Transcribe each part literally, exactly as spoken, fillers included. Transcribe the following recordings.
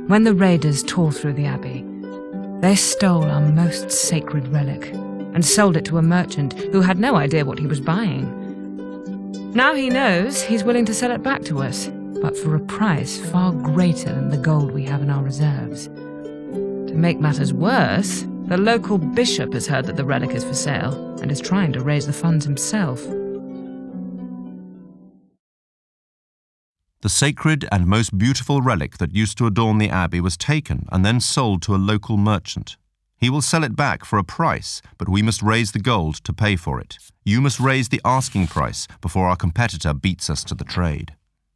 When the raiders tore through the Abbey, they stole our most sacred relic and sold it to a merchant who had no idea what he was buying. Now he knows he's willing to sell it back to us, but for a price far greater than the gold we have in our reserves. To make matters worse, the local bishop has heard that the relic is for sale and is trying to raise the funds himself. The sacred and most beautiful relic that used to adorn the Abbey was taken and then sold to a local merchant. He will sell it back for a price, but we must raise the gold to pay for it. You must raise the asking price before our competitor beats us to the trade.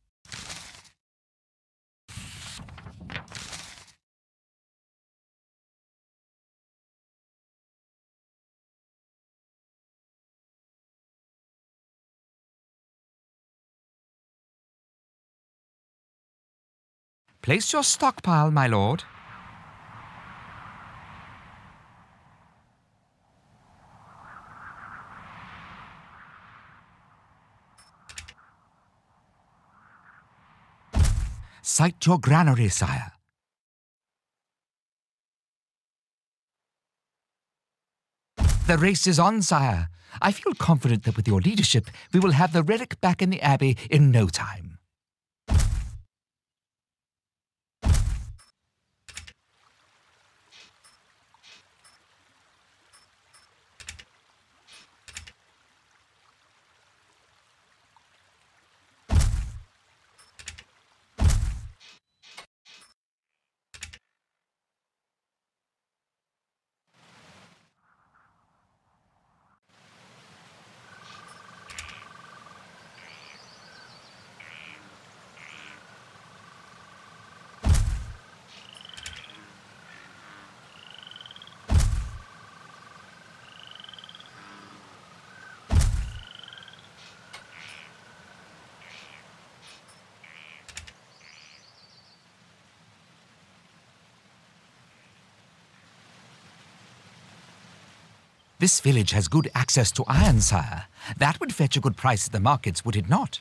Place your stockpile, my lord. Sight your granary, sire. The race is on, sire. I feel confident that with your leadership, we will have the relic back in the Abbey in no time. This village has good access to iron, sire. That would fetch a good price at the markets, would it not?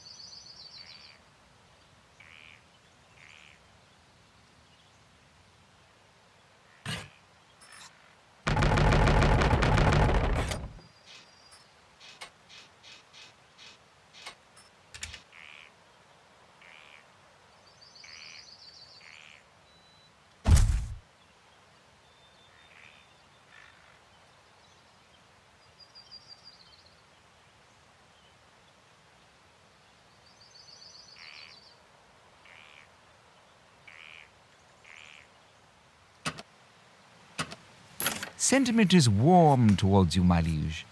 Sentiment is warm towards you, my liege.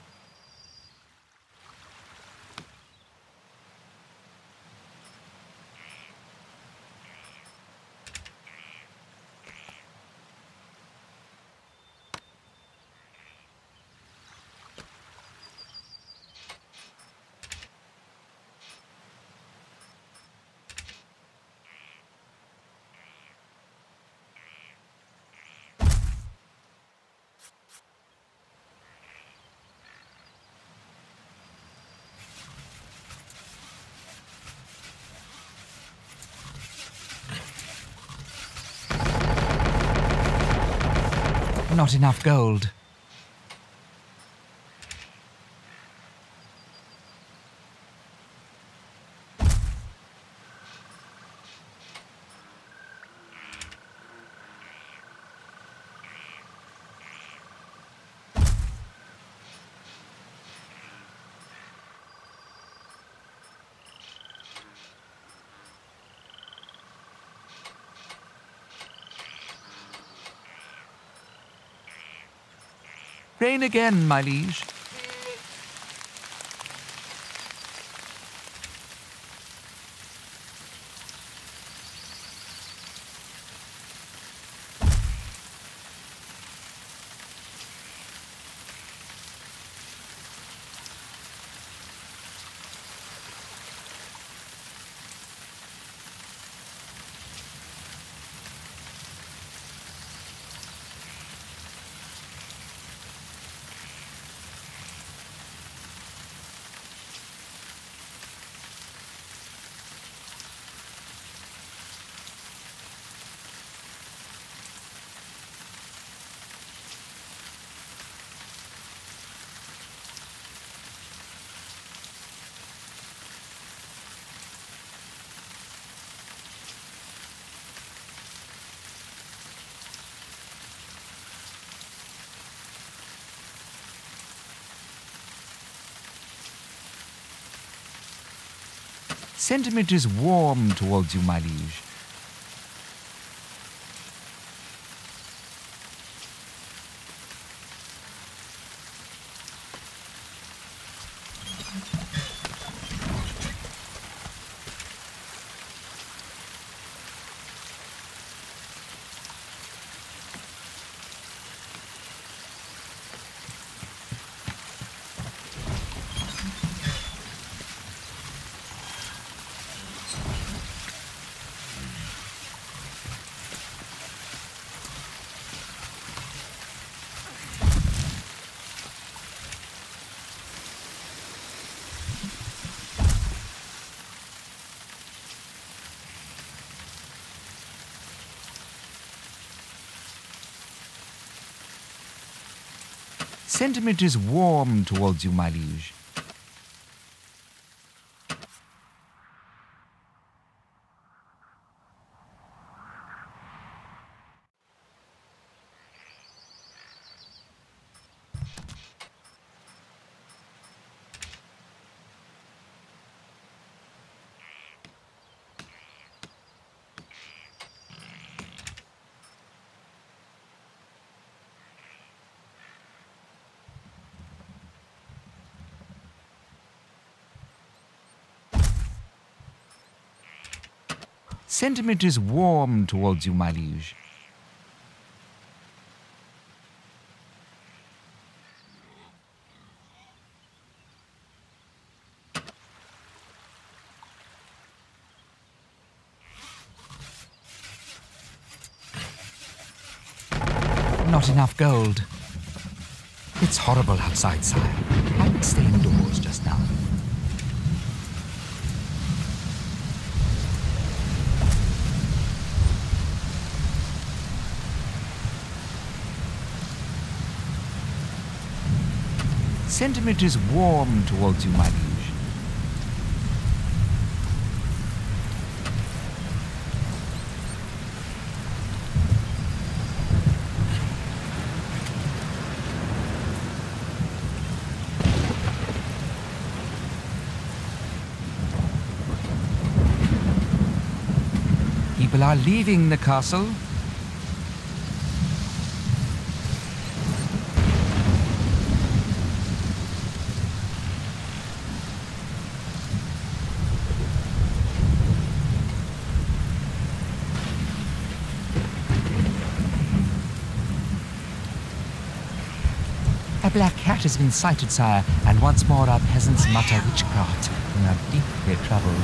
Not enough gold. Rain again, my liege. Sentiment is warm towards you, my liege. Sentiment is warm towards you, my liege. Sentiment is warm towards you, my liege. Not enough gold. It's horrible outside, sire. I would stay indoors just now. Sentiment is warm towards you, my liege. People are leaving the castle. A black cat has been sighted, sire, and once more our peasants mutter witchcraft and are deeply troubled.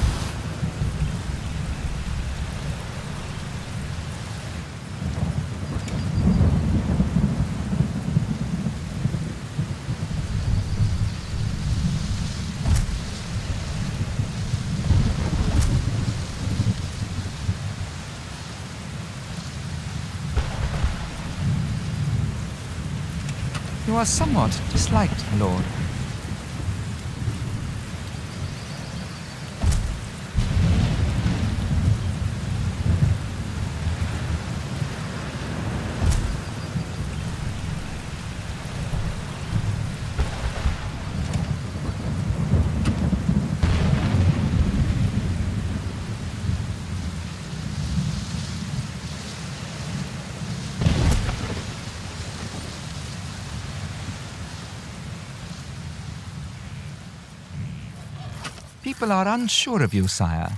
You are somewhat disliked, my lord. People are unsure of you, sire.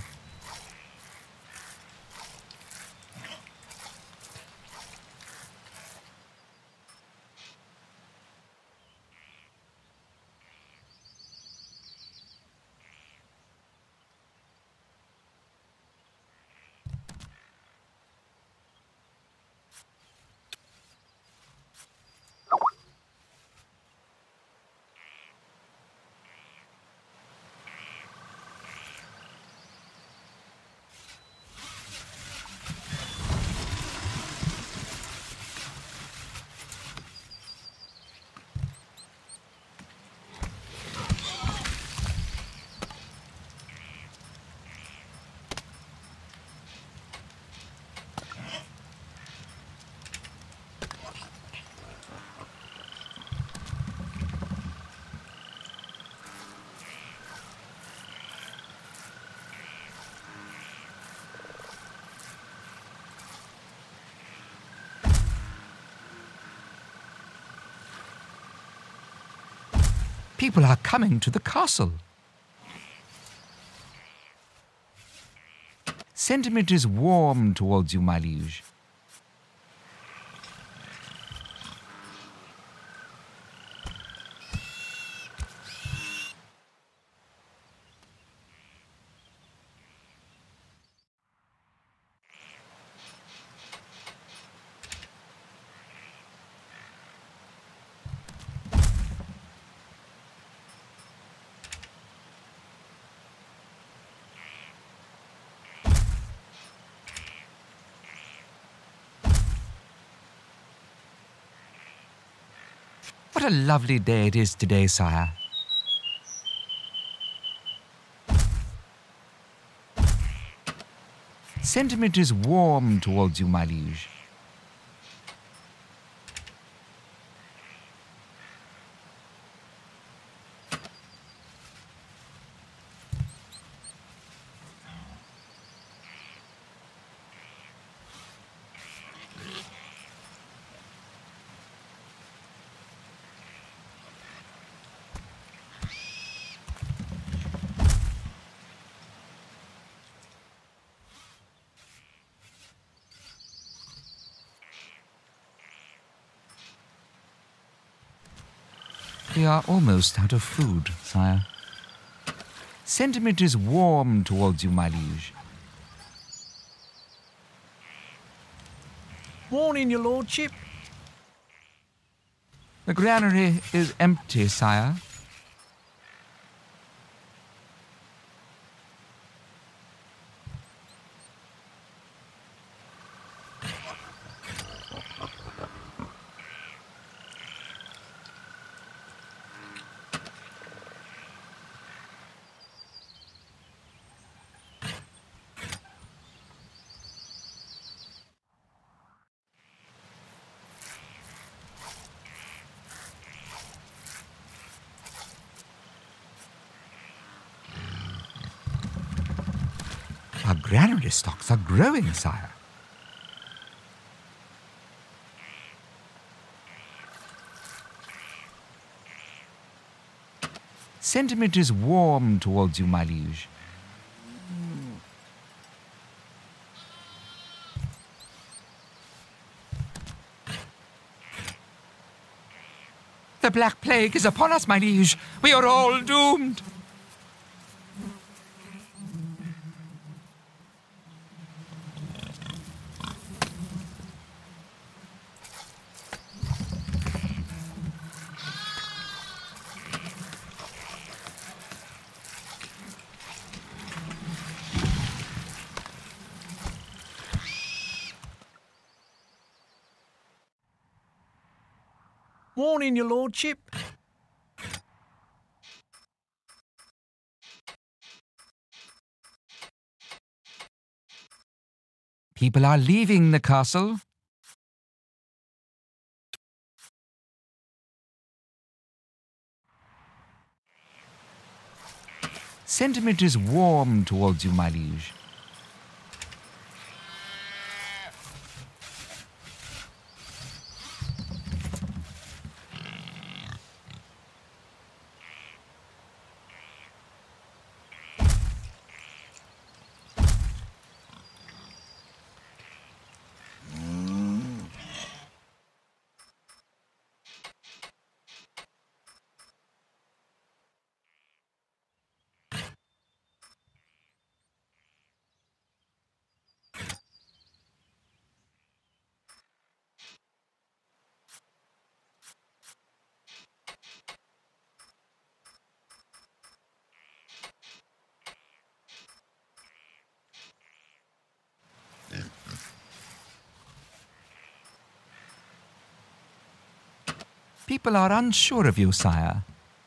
People are coming to the castle. Sentiment is warm towards you, my liege. What a lovely day it is today, sire. Sentiment is warm towards you, my liege. We are almost out of food, sire. Sentiment is warm towards you, my liege. Morning, your lordship. The granary is empty, sire. Our granary stocks are growing, sire. Sentiment is warm towards you, my liege. The Black Plague is upon us, my liege. We are all doomed. Morning, your lordship. People are leaving the castle. Sentiment is warm towards you, my liege. People are unsure of you, sire.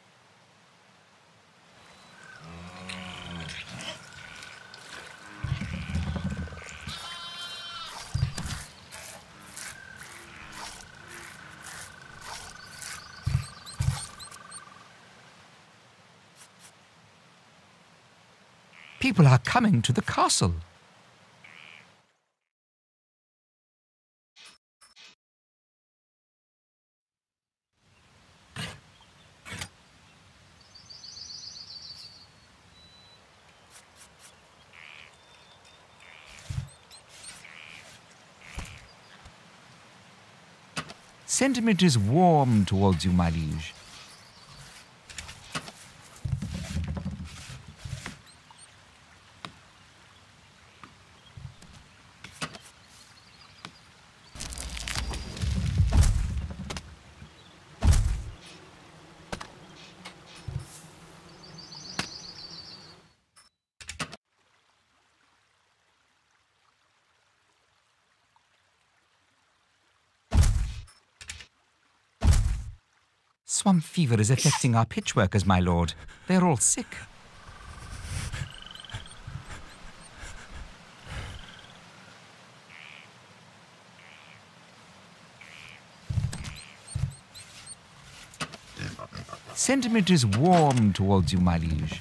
People are coming to the castle. Sentiment is warm towards you, my liege. Swamp fever is affecting our pitch workers, my lord. They're all sick. Sentiment is warm towards you, my liege.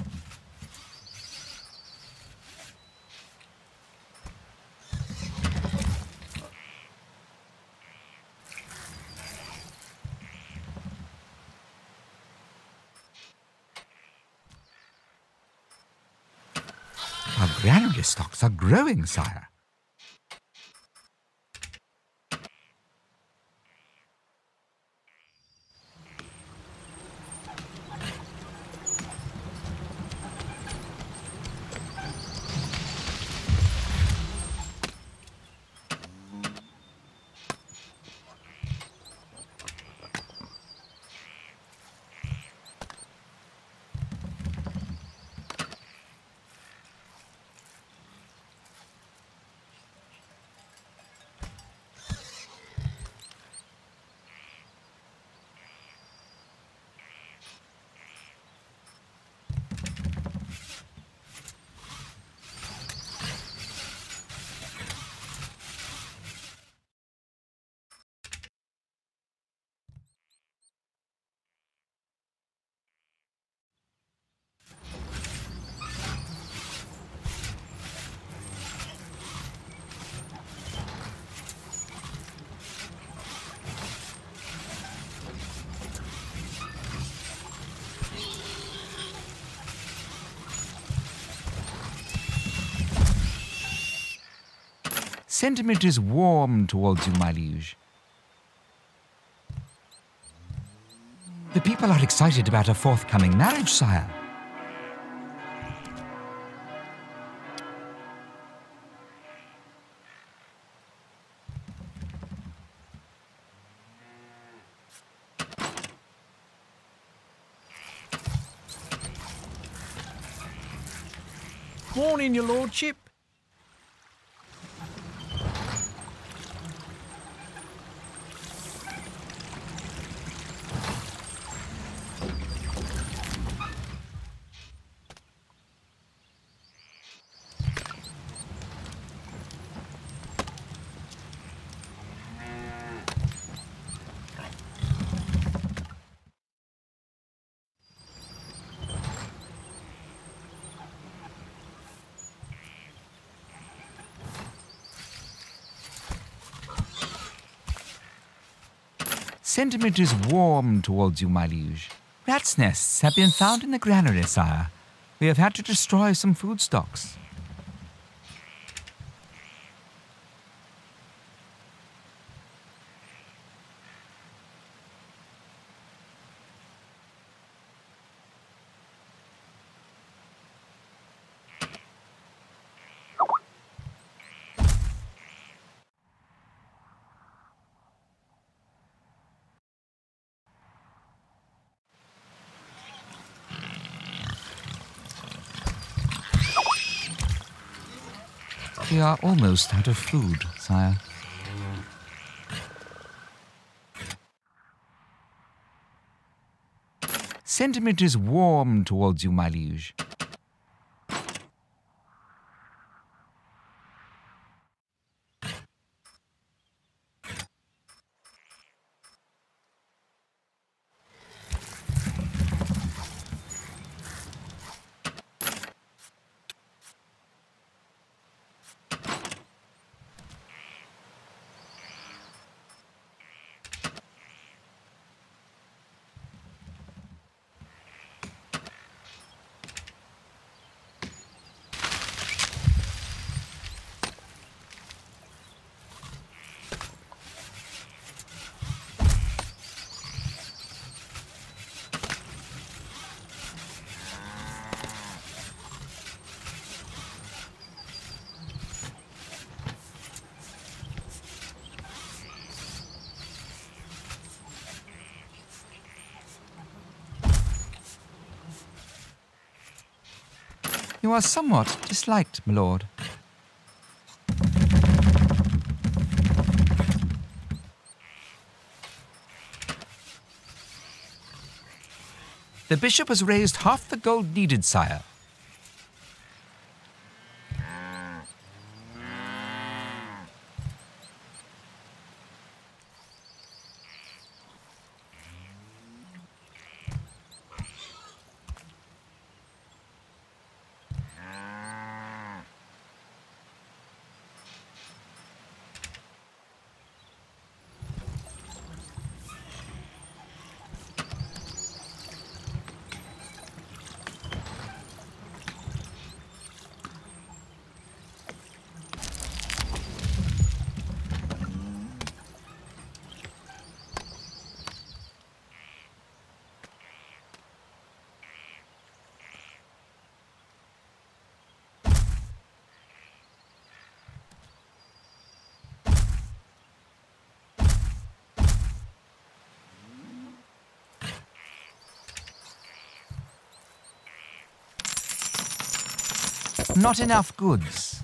Our granary stocks are growing, sire. Sentiment is warm towards you, my liege. The people are excited about a forthcoming marriage, sire. Morning, your lordship. Sentiment is warm towards you, my liege. Rats' nests have been found in the granary, sire. We have had to destroy some food stocks. We are almost out of food, sire. Sentiment is warm towards you, my liege. You are somewhat disliked, my lord. The bishop has raised half the gold needed, sire. Not enough goods.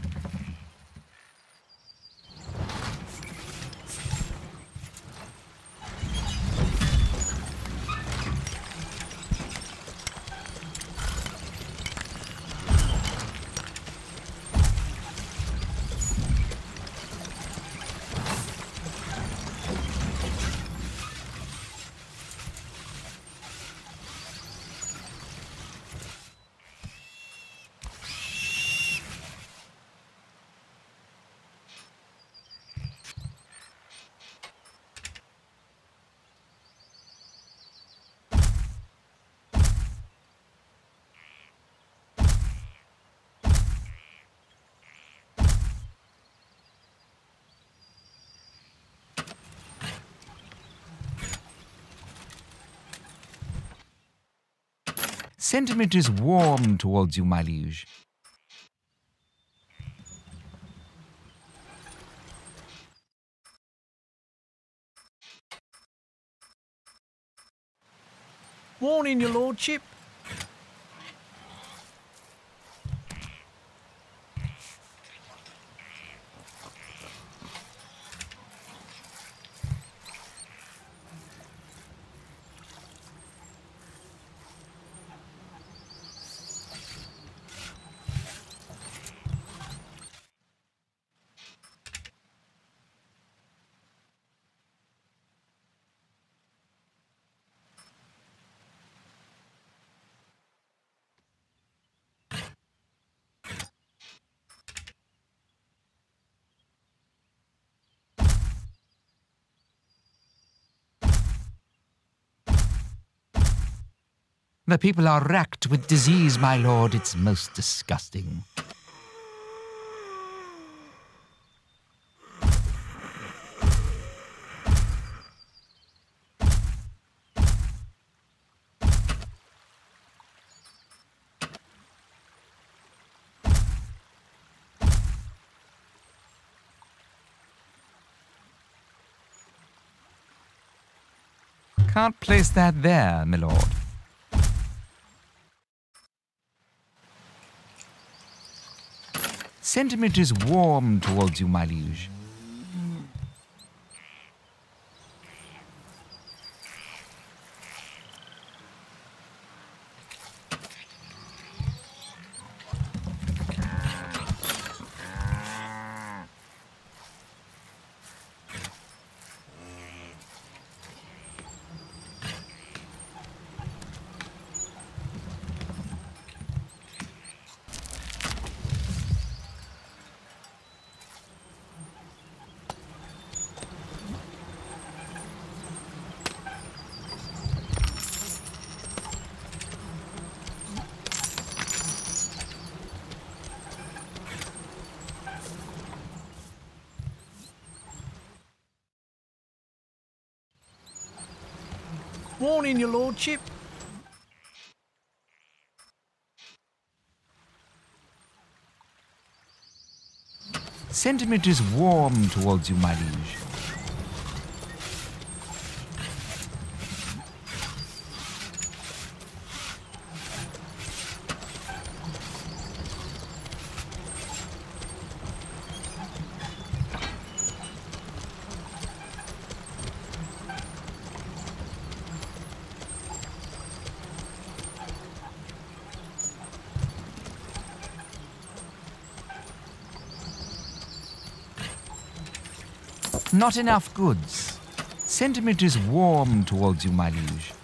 Sentiment is warm towards you, my liege. Warning, your lordship. The people are racked with disease, my lord. It's most disgusting. Can't place that there, my lord. Sentiment is warm towards you, my liege. Warning, your lordship. Sentiment is warm towards you, my liege. Not enough goods. Sentiment is warm towards you, my liege.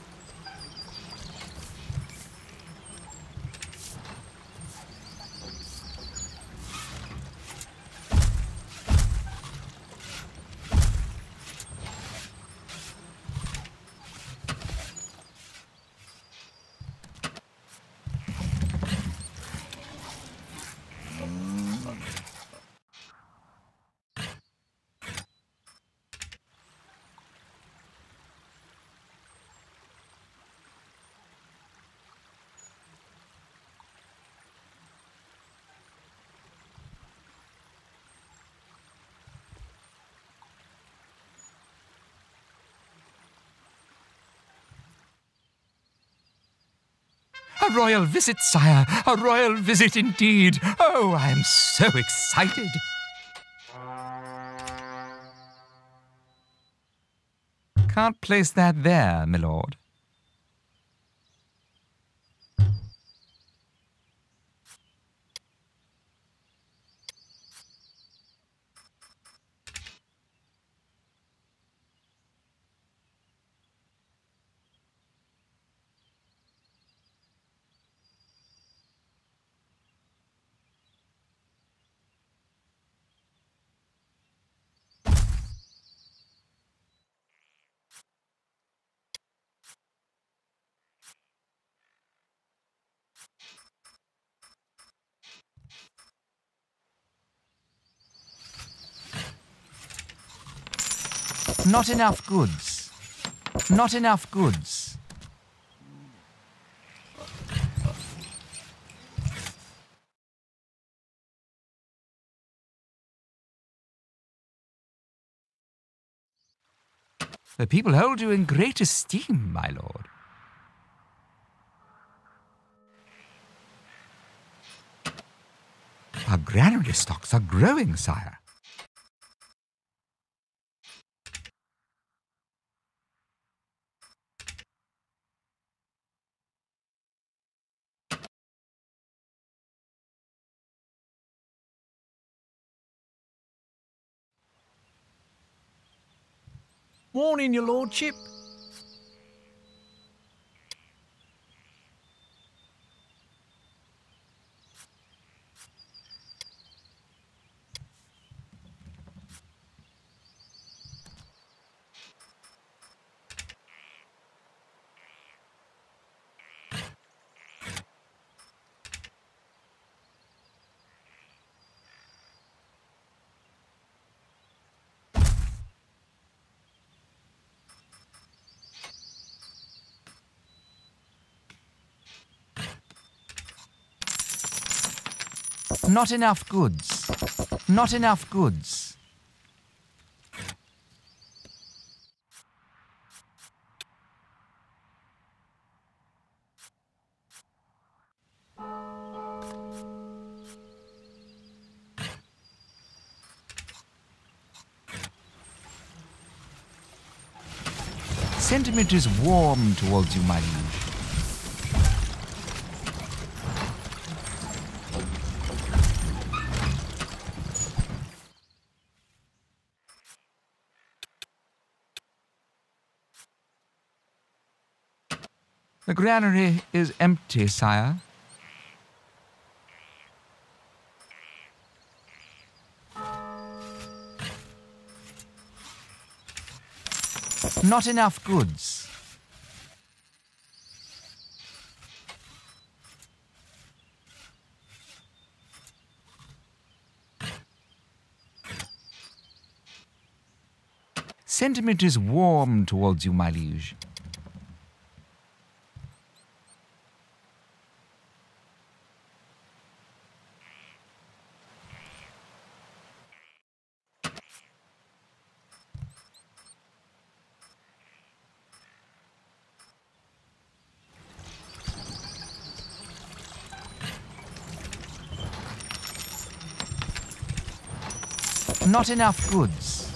A royal visit, sire! A royal visit indeed! Oh, I am so excited! Can't place that there, my lord. Not enough goods. Not enough goods. The people hold you in great esteem, my lord. Our granary stocks are growing, sire. Warning, your lordship. Not enough goods. Not enough goods. Sentiment is warm towards you, my liege. The granary is empty, sire. Not enough goods. Sentiment is warm towards you, my liege. Not enough goods.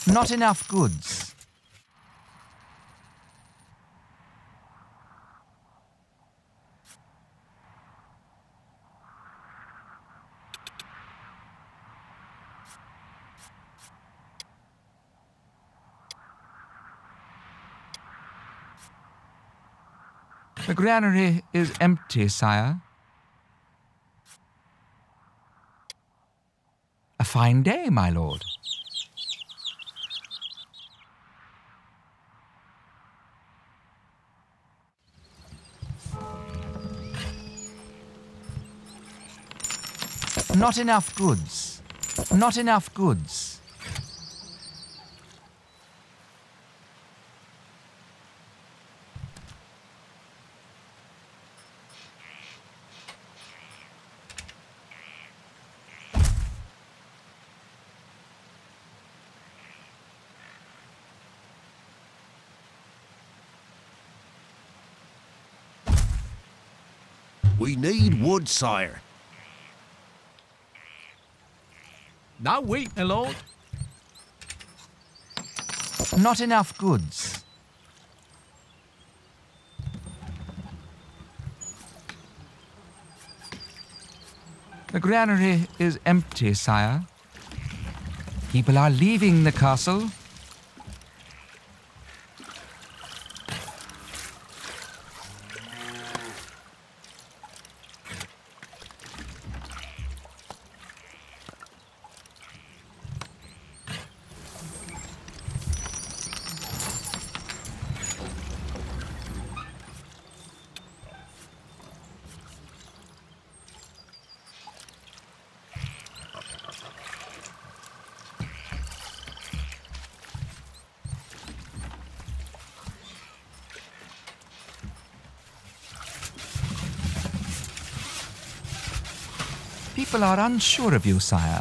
Not enough goods. The granary is empty, sire. A fine day, my lord. Not enough goods. Not enough goods. We need wood, sire. No wheat, my lord. Not enough goods. The granary is empty, sire. People are leaving the castle. People are unsure of you, sire.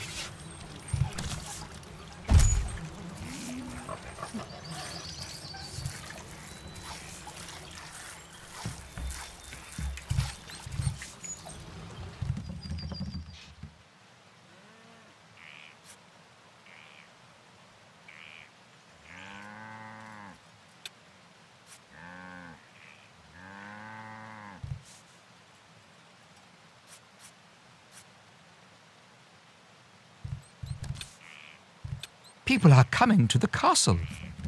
People are coming to the castle.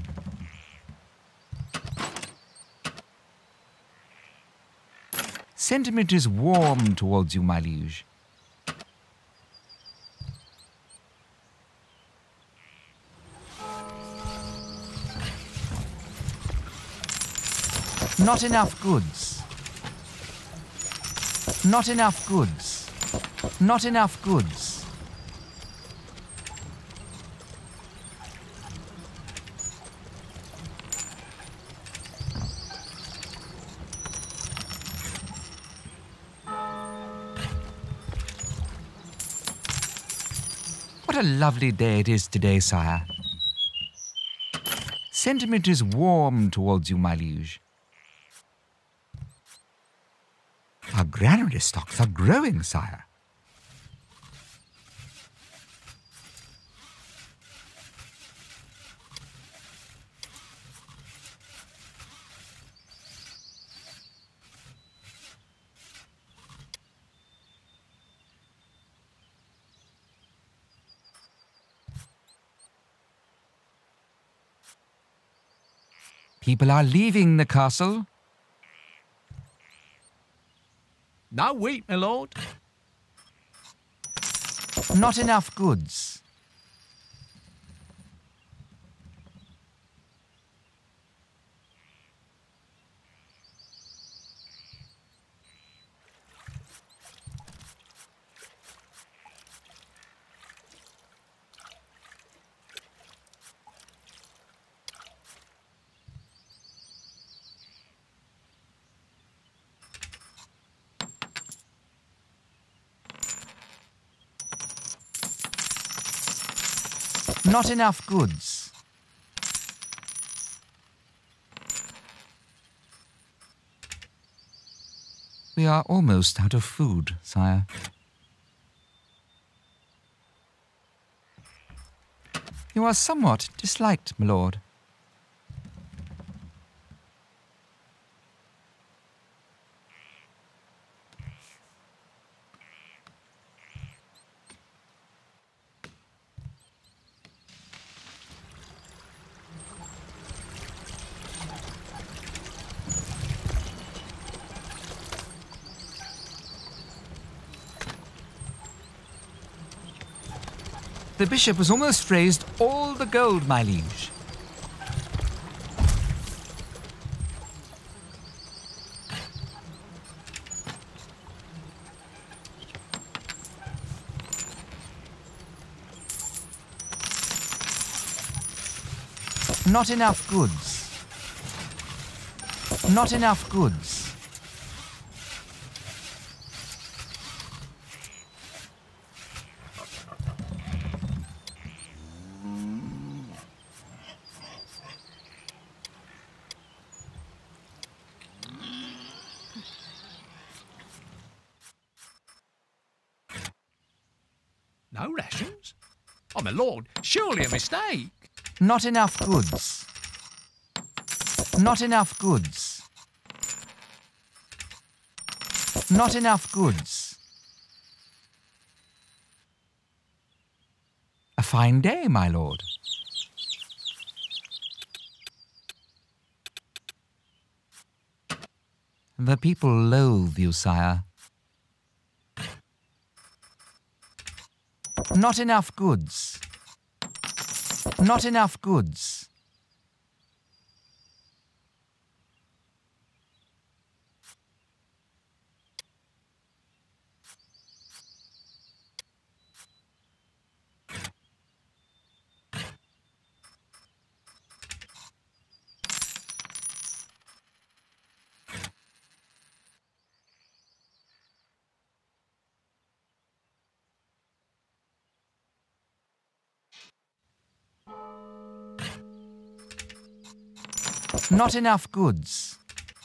Sentiment is warm towards you, my liege. Not enough goods. Not enough goods. Not enough goods. What a lovely day it is today, sire. Sentiment is warm towards you, my liege. Our granary stocks are growing, sire. People are leaving the castle. No wheat, my lord. Not enough goods. Not enough goods. We are almost out of food, sire. You are somewhat disliked, my lord. The bishop has almost raised all the gold, my liege. Not enough goods. Not enough goods. No rations? Oh, my lord, surely a mistake. Not enough goods. Not enough goods. Not enough goods. A fine day, my lord. The people loathe you, sire. Not enough goods. Not enough goods. Not enough goods.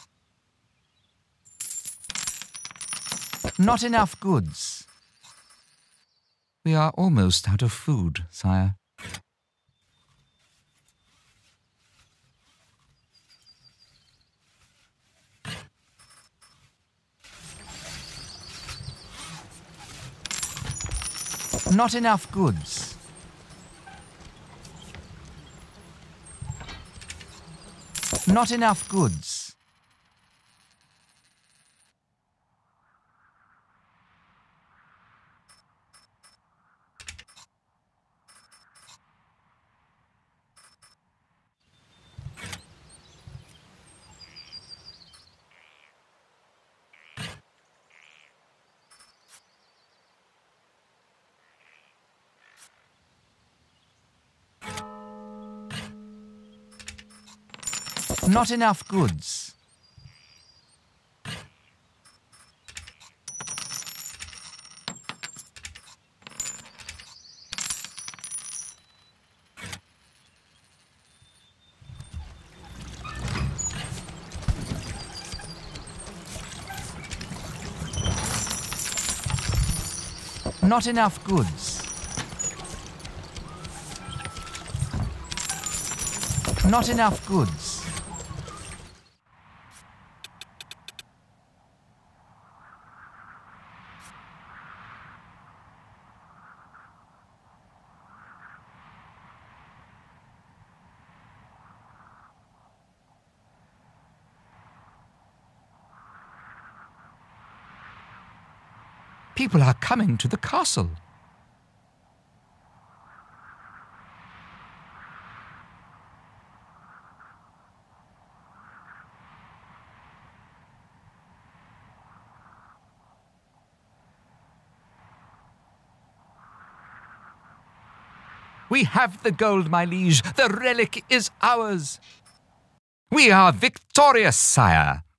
Not enough goods. We are almost out of food, sire. Not enough goods. Not enough goods. Not enough goods. Not enough goods. Not enough goods. People are coming to the castle. We have the gold, my liege. The relic is ours. We are victorious, sire.